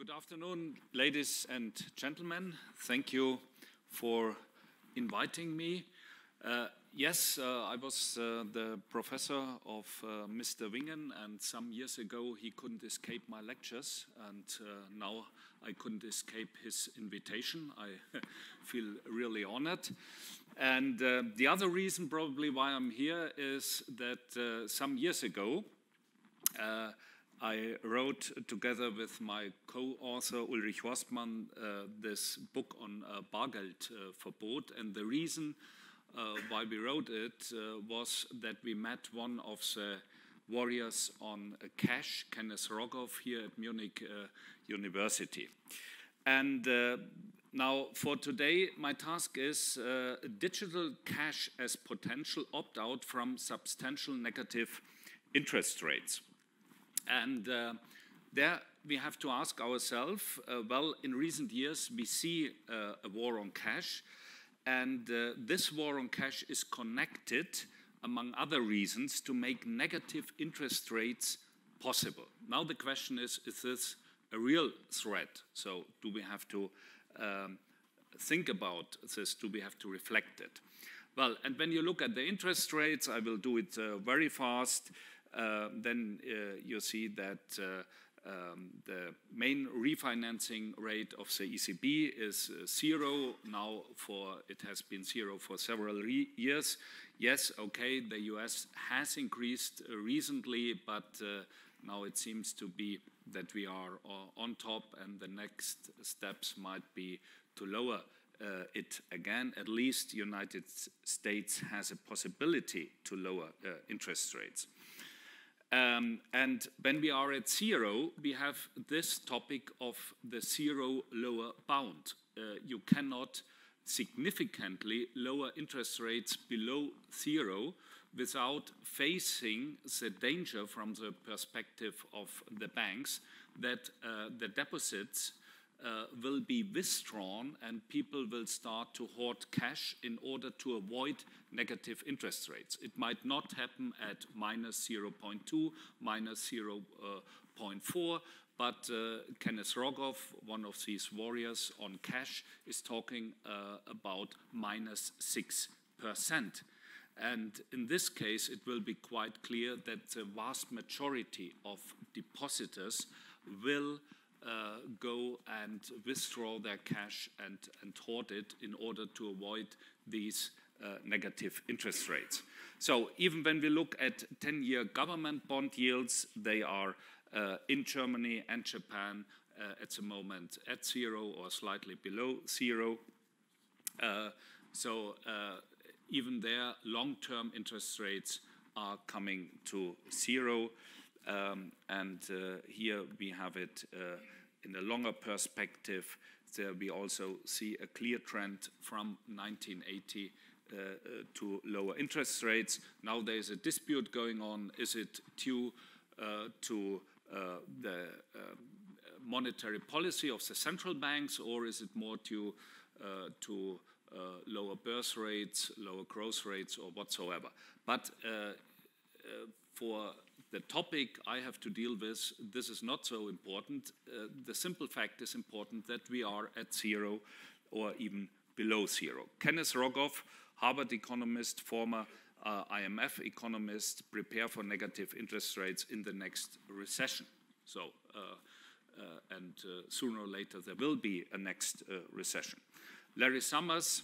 Good afternoon, ladies and gentlemen. Thank you for inviting me. Yes, I was the professor of Mr. Wingen, and some years ago he couldn't escape my lectures, and now I couldn't escape his invitation. I feel really honored. And the other reason probably why I'm here is that some years ago I wrote together with my co-author Ulrich Horstmann this book on Bargeldverbot, and the reason why we wrote it was that we met one of the warriors on cash, Kenneth Rogoff, here at Munich University. And now for today, my task is digital cash as potential opt-out from substantial negative interest rates. And there we have to ask ourselves, well, in recent years we see a war on cash, and this war on cash is connected, among other reasons, to make negative interest rates possible. Now the question is this a real threat? So do we have to think about this? Do we have to reflect it? Well, and when you look at the interest rates, I will do it very fast. Then you see that the main refinancing rate of the ECB is zero. Now it has been zero for several years. Yes, okay, the US has increased recently, but now it seems to be that we are on top, and the next steps might be to lower it again. At least the United States has a possibility to lower interest rates. And when we are at zero, we have this topic of the zero lower bound. You cannot significantly lower interest rates below zero without facing the danger from the perspective of the banks that the deposits will be withdrawn and people will start to hoard cash in order to avoid negative interest rates. It might not happen at minus 0.2, minus 0.4, but Kenneth Rogoff, one of these warriors on cash, is talking about minus 6%. And in this case, it will be quite clear that the vast majority of depositors will go and withdraw their cash and hoard it in order to avoid these negative interest rates. So even when we look at 10-year government bond yields, they are in Germany and Japan at the moment at zero or slightly below zero. So even there, long-term interest rates are coming to zero. And here we have it in a longer perspective. There we also see a clear trend from 1980 to lower interest rates. Now there is a dispute going on. Is it due to the monetary policy of the central banks, or is it more due to lower birth rates, lower growth rates, or whatsoever? But for the topic I have to deal with, this is not so important. The simple fact is important that we are at zero or even below zero. Kenneth Rogoff, Harvard economist, former IMF economist, prepare for negative interest rates in the next recession. So, sooner or later there will be a next recession. Larry Summers,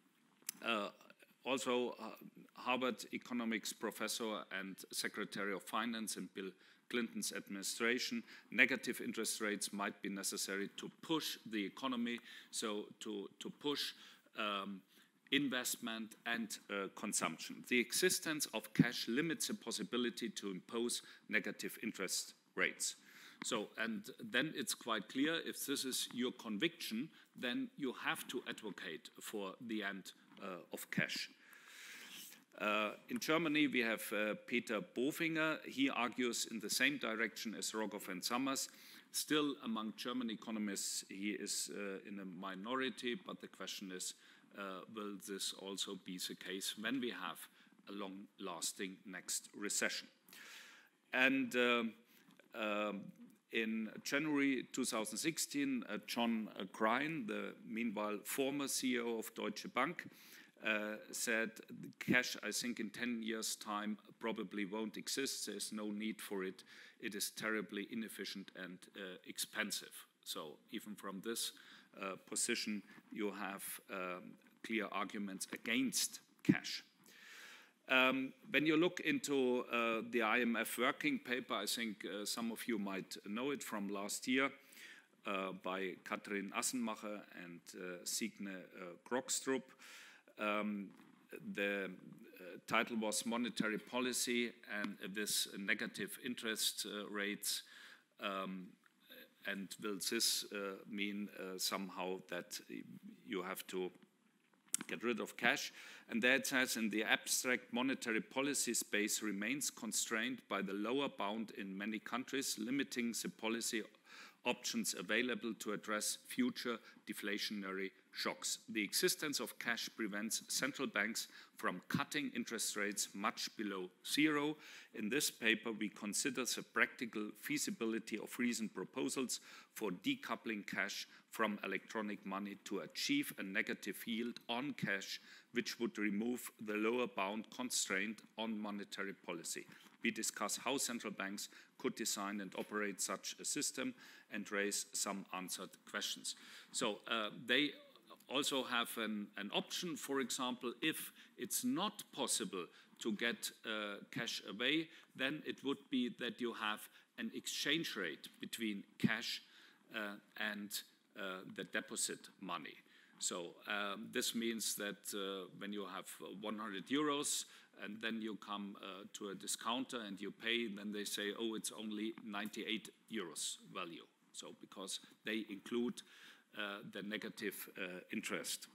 also Harvard economics professor and Secretary of Finance in Bill Clinton's administration, negative interest rates might be necessary to push the economy, so to push investment and consumption. The existence of cash limits the possibility to impose negative interest rates. So, and then it's quite clear, if this is your conviction, then you have to advocate for the end of cash. In Germany, we have Peter Bofinger. He argues in the same direction as Rogoff and Summers. Still, among German economists, he is in a minority, but the question is, will this also be the case when we have a long-lasting next recession? And In January 2016, John Grein, the meanwhile former CEO of Deutsche Bank, said cash, I think in 10 years' time, probably won't exist. There's no need for it. It is terribly inefficient and expensive. So even from this position, you have clear arguments against cash. When you look into the IMF working paper, I think some of you might know it from last year by Katrin Assenmacher and Signe Krogstrup. The title was Monetary Policy and this negative interest rates, and will this mean somehow that you have to get rid of cash? And there it says, in the abstract, monetary policy space remains constrained by the lower bound in many countries, limiting the policy options available to address future deflationary shocks. The existence of cash prevents central banks from cutting interest rates much below zero. In this paper, we consider the practical feasibility of recent proposals for decoupling cash from electronic money to achieve a negative yield on cash, which would remove the lower bound constraint on monetary policy. We discuss how central banks could design and operate such a system and raise some unanswered questions. So they also have an option. For example, if it's not possible to get cash away, then it would be that you have an exchange rate between cash and the deposit money. So this means that when you have 100 euros and then you come to a discounter and you pay, and then they say, oh, it's only 98 euros value. So because they include the negative interest.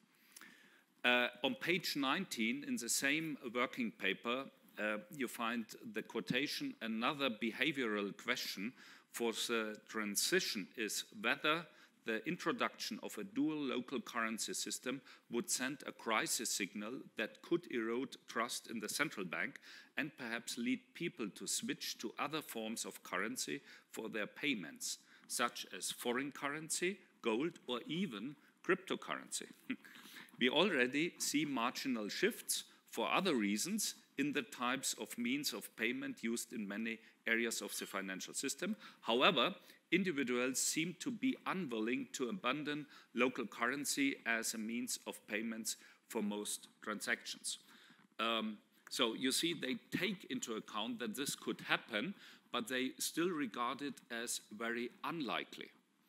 On page 19 in the same working paper, you find the quotation, another behavioral question for the transition is whether the introduction of a dual local currency system would send a crisis signal that could erode trust in the central bank and perhaps lead people to switch to other forms of currency for their payments, such as foreign currency, gold, or even cryptocurrency. We already see marginal shifts for other reasons in the types of means of payment used in many areas of the financial system. However, individuals seem to be unwilling to abandon local currency as a means of payments for most transactions. So you see, they take into account that this could happen, but they still regard it as very unlikely.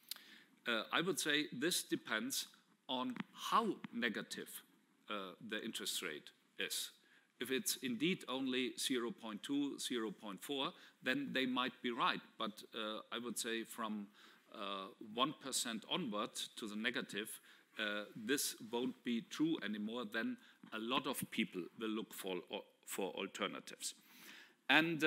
I would say this depends on how negative the interest rate is. If it's indeed only 0.2, 0.4, then they might be right. But I would say from 1% onward to the negative, this won't be true anymore. Then a lot of people will look for alternatives. And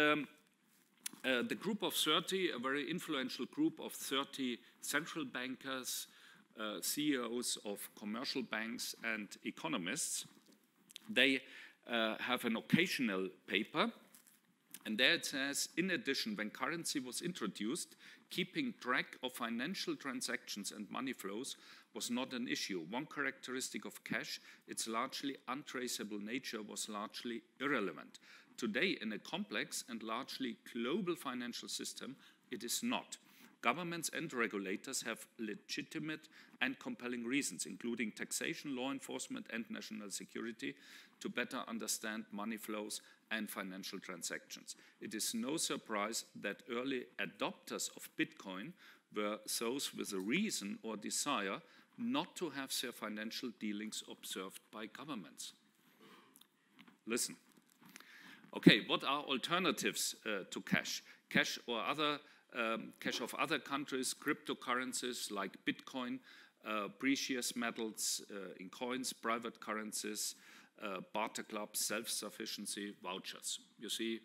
the group of 30, a very influential group of 30 central bankers, CEOs of commercial banks and economists, they have an occasional paper, and there it says, in addition, when currency was introduced, keeping track of financial transactions and money flows was not an issue. One characteristic of cash, its largely untraceable nature, was largely irrelevant. Today, in a complex and largely global financial system, it is not. Governments and regulators have legitimate and compelling reasons, including taxation, law enforcement, and national security, to better understand money flows and financial transactions. It is no surprise that early adopters of Bitcoin were those with a reason or desire not to have their financial dealings observed by governments. Listen. Okay, what are alternatives to cash? Cash or other cash of other countries, cryptocurrencies like Bitcoin, precious metals in coins, private currencies, barter clubs, self-sufficiency, vouchers. You see,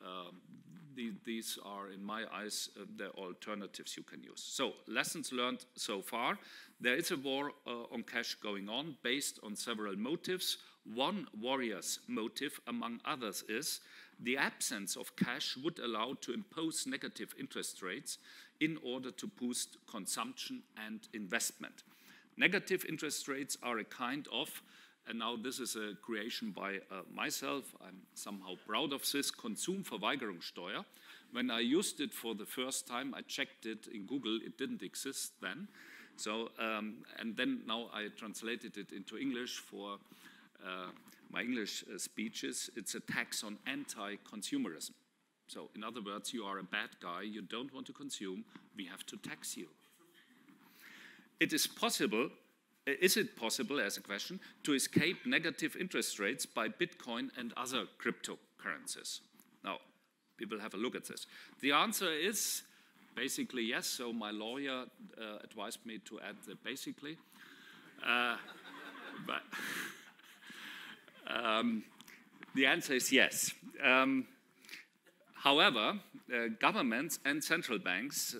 these are, in my eyes, the alternatives you can use. So, lessons learned so far. There is a war on cash going on based on several motives. One warrior's motive, among others, is the absence of cash would allow to impose negative interest rates in order to boost consumption and investment. Negative interest rates are a kind of, and now this is a creation by myself, I'm somehow proud of this, Konsumverweigerungssteuer. When I used it for the first time, I checked it in Google, it didn't exist then. So, and then now I translated it into English for my English speeches. It's a tax on anti-consumerism. So, in other words, you are a bad guy, you don't want to consume, we have to tax you. It is possible, is it possible, as a question, to escape negative interest rates by Bitcoin and other cryptocurrencies? Now, we will have a look at this. The answer is basically yes, so my lawyer advised me to add the basically. But the answer is yes. However, governments and central banks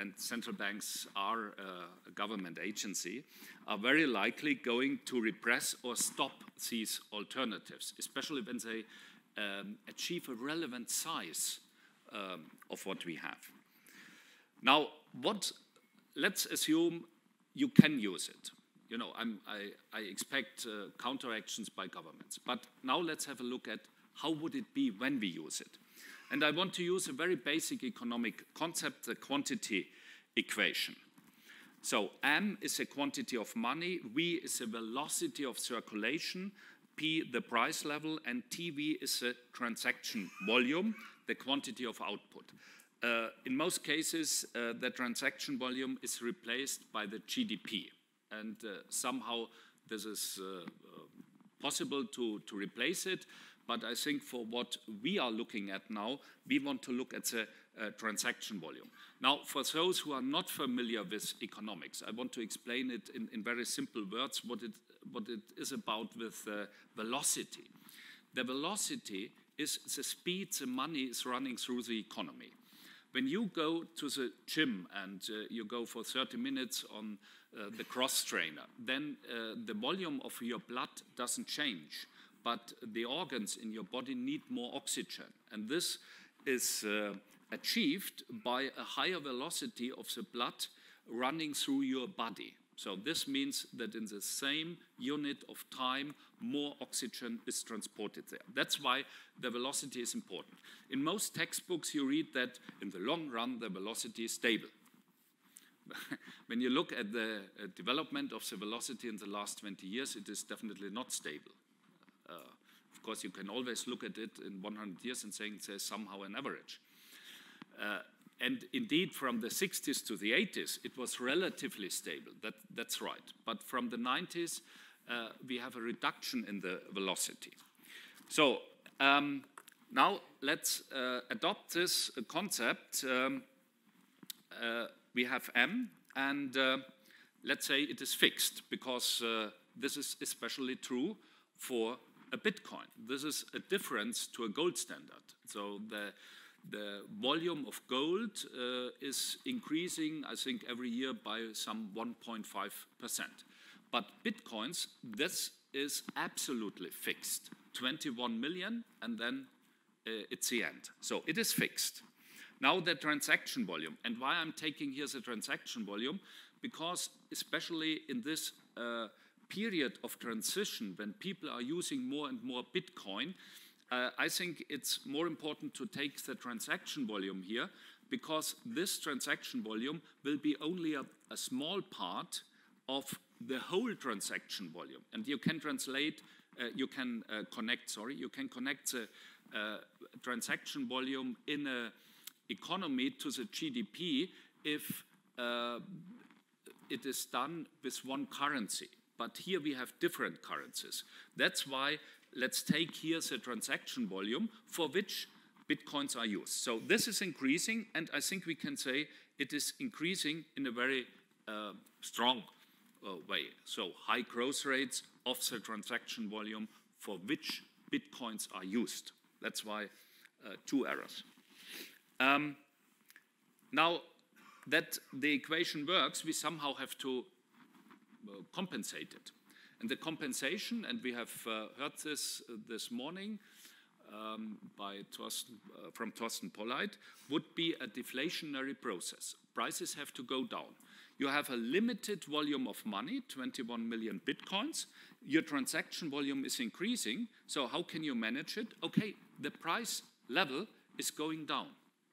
are a government agency, are very likely going to repress or stop these alternatives, especially when they achieve a relevant size of what we have. Now, let's assume you can use it. You know, I expect counteractions by governments. But now let's have a look at how would it be when we use it. And I want to use a very basic economic concept, the quantity equation. So M is a quantity of money, V is a velocity of circulation, P the price level, and TV is a transaction volume, the quantity of output. In most cases, the transaction volume is replaced by the GDP. And somehow this is possible to replace it. But I think for what we are looking at now, we want to look at the transaction volume. Now, for those who are not familiar with economics, I want to explain it in very simple words, what it is about with velocity. The velocity is the speed the money is running through the economy. When you go to the gym and you go for 30 minutes on the cross trainer, then the volume of your blood doesn't change, but the organs in your body need more oxygen. And this is achieved by a higher velocity of the blood running through your body. So this means that in the same unit of time, more oxygen is transported there. That's why the velocity is important. In most textbooks, you read that in the long run, the velocity is stable. When you look at the development of the velocity in the last 20 years, it is definitely not stable. Of course, you can always look at it in 100 years and saying there's somehow an average. And indeed, from the 60s to the 80s, it was relatively stable. That's right. But from the 90s, we have a reduction in the velocity. So now let's adopt this concept. We have M, and let's say it is fixed, because this is especially true for a Bitcoin. This is a difference to a gold standard. So the volume of gold is increasing, I think, every year by some 1.5%. But Bitcoins, this is absolutely fixed. 21 million, and then it's the end. So it is fixed. Now the transaction volume. And why I'm taking here the transaction volume? Because especially in this period of transition, when people are using more and more Bitcoin, I think it's more important to take the transaction volume here, because this transaction volume will be only a small part of the whole transaction volume. And you can translate, you can connect the transaction volume in an economy to the GDP if it is done with one currency. But here we have different currencies. That's why let's take here the transaction volume for which Bitcoins are used. So this is increasing, and I think we can say it is increasing in a very strong way. So high growth rates of the transaction volume for which Bitcoins are used. That's why two errors. Now that the equation works, we somehow have to compensate it. And the compensation, and we have heard this morning, from Thorsten Polleit would be a deflationary process. Prices have to go down. You have a limited volume of money, 21 million bitcoins. Your transaction volume is increasing, so how can you manage it? Okay, the price level is going down.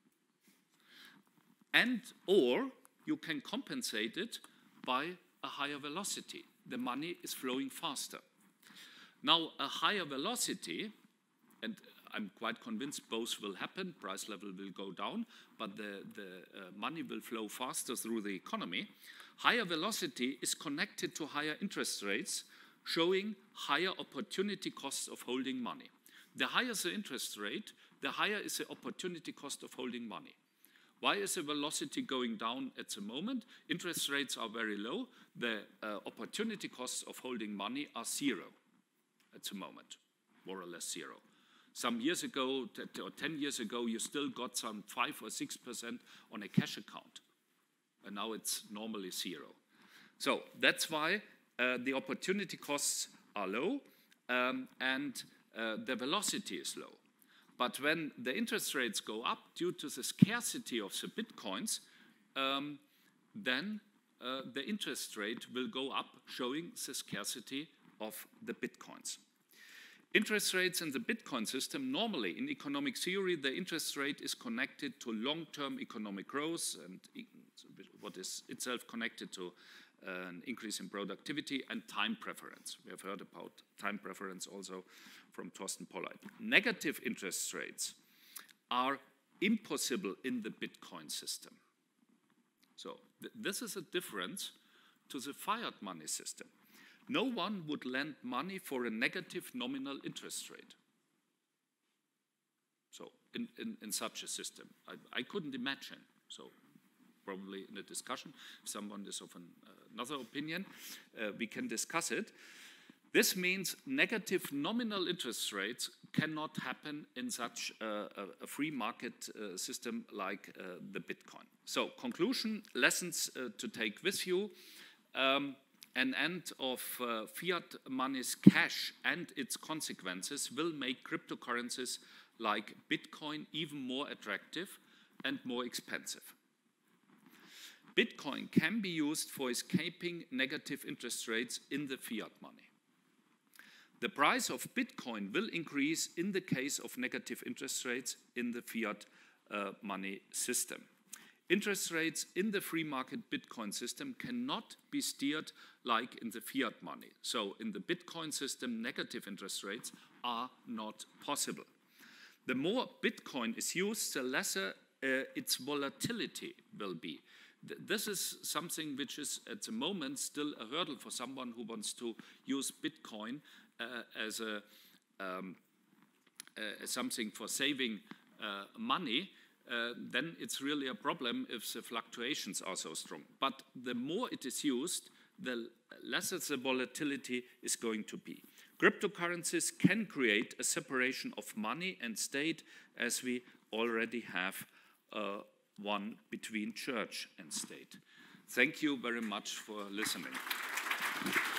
And or you can compensate it by a higher velocity. The money is flowing faster. Now, a higher velocity, and I'm quite convinced both will happen, price level will go down, but the money will flow faster through the economy. Higher velocity is connected to higher interest rates, showing higher opportunity costs of holding money. The higher the interest rate, the higher is the opportunity cost of holding money. Why is the velocity going down at the moment? Interest rates are very low. The opportunity costs of holding money are zero at the moment, more or less zero. Some years ago, or 10 years ago, you still got some 5 or 6% on a cash account. And now it's normally zero. So that's why the opportunity costs are low and the velocity is low. But when the interest rates go up due to the scarcity of the bitcoins, then the interest rate will go up, showing the scarcity of the bitcoins. Interest rates in the Bitcoin system, normally in economic theory, the interest rate is connected to long-term economic growth and what is itself connected to an increase in productivity and time preference. We have heard about time preference also from Thorsten Polleit. Negative interest rates are impossible in the Bitcoin system. So this is a difference to the fiat money system. No one would lend money for a negative nominal interest rate. So in such a system, I couldn't imagine. So probably in a discussion, if someone is of another opinion, we can discuss it. This means negative nominal interest rates cannot happen in such a free market system like the Bitcoin. So conclusion, lessons to take with you. An end of fiat money's cash and its consequences will make cryptocurrencies like Bitcoin even more attractive and more expensive. Bitcoin can be used for escaping negative interest rates in the fiat money. The price of Bitcoin will increase in the case of negative interest rates in the fiat money system. Interest rates in the free market Bitcoin system cannot be steered like in the fiat money. So in the Bitcoin system, negative interest rates are not possible. The more Bitcoin is used, the lesser its volatility will be. This is something which is at the moment still a hurdle for someone who wants to use Bitcoin as something for saving money. Then it's really a problem if the fluctuations are so strong. But the more it is used, the lesser the volatility is going to be. Cryptocurrencies can create a separation of money and state, as we already have one between church and state. Thank you very much for listening.